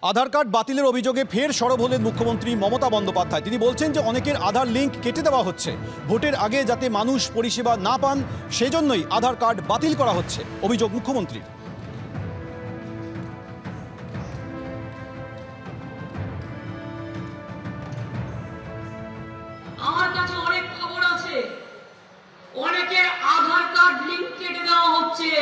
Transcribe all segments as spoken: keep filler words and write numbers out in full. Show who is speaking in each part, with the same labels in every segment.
Speaker 1: আধার card বাতিলের অভিযোগে ফের সরব হলেন মুখ্যমন্ত্রী মমতা বন্দ্যোপাধ্যায়। তিনি বলছেন যে অনেকের আধার লিঙ্ক কেটে দেওয়া হচ্ছে, ভোটের আগে যাতে মানুষ পরিষেবা না পান সেজন্যই আধার কার্ড বাতিল করা হচ্ছে, অভিযোগ মুখ্যমন্ত্রীর।
Speaker 2: আমার কাছে অনেক খবর আছে, অনেকের আধার কার্ড লিঙ্ক কেটে দেওয়া হচ্ছে।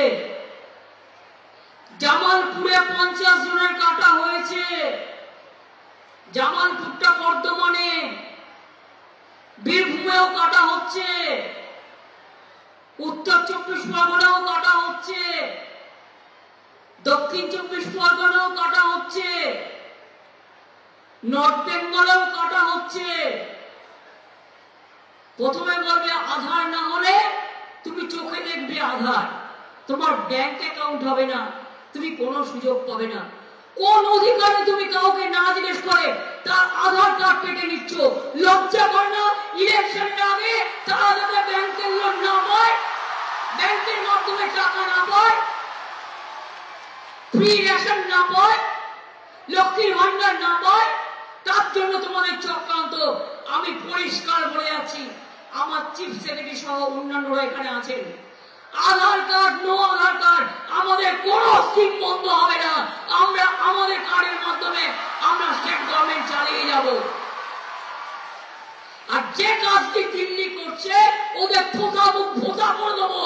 Speaker 2: জামালপুরে পঞ্চাশ জনের কাটা হয়েছে, জামালপুরটা বর্ধমানে, বীরভূমেও কাটা হচ্ছে, উত্তর চব্বিশ পরগনাও কাটা হচ্ছে, দক্ষিণ চব্বিশ পরগনাও কাটা হচ্ছে, নর্থ বেঙ্গলেও কাটা হচ্ছে। প্রথমে বলবে আধার না হলে তুমি চোখে দেখবে আধার, তোমার ব্যাংক অ্যাকাউন্ট হবে না, তুমি কোনো সুযোগ পাবে না। কোন অধিকারে তুমি কাউকে না জিজ্ঞেস করে তার আধার কার্ড কেটে নিচ্ছ? লজ্জা করে না? ইলেকশনের আগে তারা যাতে ব্যাংকের লোন না পায়, ব্যাংকের মাধ্যমে টাকা না পায়, ফ্রি রেশন না পায়, লক্ষ্মীর ভান্ডার না পায়, তার জন্য তোমাদের চক্রান্ত। আমি পরিষ্কার বলে যাচ্ছি, আমার চিফ সেক্রেটারি সহ অন্যান্যরা এখানে আছেন, Aadhaar card no Aadhaar card আমাদের কোন স্কিম বন্ধ হবে না। আমরা আমাদের কার্ডের মাধ্যমে আমরা স্টেট গভর্নমেন্ট চালিয়ে যাব। আর যে কাজটি দিল্লি করছে ওদের ফোঁটা মুখ ফোঁটা করে দেবো।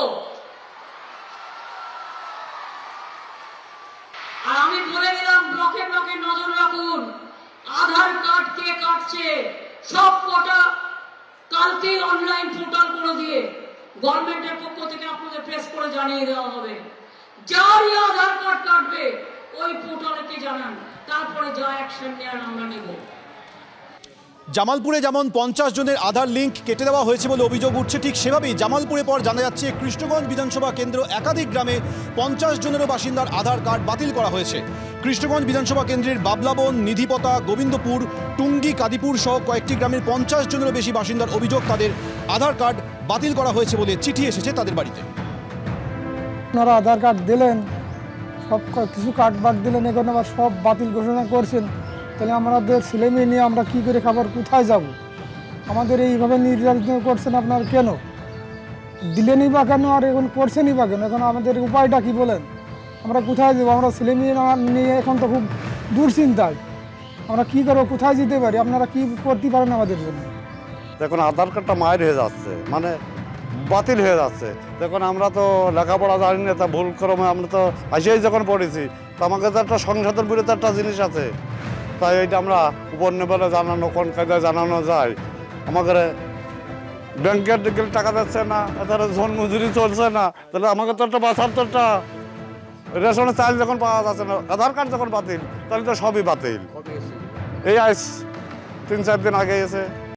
Speaker 2: আর আমি বলে দিলাম, ব্লকে ব্লকে নজর রাখুন, আধার কার্ড কে কাটছে সব কটা কালকে অনলাইন পোর্টাল করে দিয়ে গভর্নমেন্টের পক্ষ থেকে আপনাদের প্রেস করে জানিয়ে দেওয়া হবে। যারই আধার কার্ড কাটবে ওই পোর্টালকে জানান, তারপরে যা অ্যাকশন নেওয়ার আমরা নেব।
Speaker 1: জামালপুরে যেমন পঞ্চাশ জনের আধার লিঙ্ক কেটে দেওয়া হয়েছে বলে অভিযোগ উঠছে, ঠিক সেভাবেই জামালপুরে পর জানা যাচ্ছে কৃষ্ণগঞ্জ বিধানসভা কেন্দ্র একাধিক গ্রামে পঞ্চাশ জনেরও বাসিন্দার আধার কার্ড বাতিল করা হয়েছে। কৃষ্ণগঞ্জ বিধানসভা কেন্দ্রের বাবলাবন, নিধিপতা, গোবিন্দপুর, টুঙ্গি, কাদিপুর সহ কয়েকটি গ্রামের পঞ্চাশ জনেরও বেশি বাসিন্দার অভিযোগ তাদের আধার কার্ড বাতিল করা হয়েছে বলে চিঠি এসেছে তাদের বাড়িতে।
Speaker 3: আপনারা আধার কার্ড দিলেন, সব কিছু কার্ড বাদ দিলেন, এখন আবার সব বাতিল ঘোষণা করছেন, তাহলে আমাদের ছেলে মেয়ে নিয়ে আমরা কী করে খাবার, কোথায় যাব? আমাদের এইভাবে নির্যাতিত করছেন আপনারা কেন? দিলেনই বা কেন, আর এখন করছেনই বা কেন? এখন আমাদের উপায়টা কি বলেন? আমরা কোথায় যাবো? আমরা ছেলে মেয়ে নিয়ে এখন তো খুব দুশ্চিন্তায়, আমরা কী করবো, কোথায় যেতে পারি? আপনারা কি করতে পারেন আমাদের জন্য?
Speaker 4: দেখুন, আধার কার্ডটা মায়ের হয়ে যাচ্ছে, মানে বাতিল হয়ে যাচ্ছে। দেখুন, আমরা তো লেখাপড়া জানি না, তা ভুল ক্রমে আমরা তো আসেই যখন পড়েছি, তো আমাকে তো একটা সংসদের বিরুদ্ধে একটা জিনিস আছে, তাই এইটা আমরা উপর নেবেলে জানানো, কোন কায়দায় জানানো যায়। আমাদের ব্যাংকের দিকে টাকা দিচ্ছে না, এছাড়া ঝোন মজুরি চলছে না, তাহলে আমাকে তো একটা বাঁচার তো একটা রেশনের চাল যখন পাওয়া যাচ্ছে না, আধার কার্ড যখন বাতিল, তাহলে তো সবই বাতিল। এই আজ তিন চার দিন আগে এসে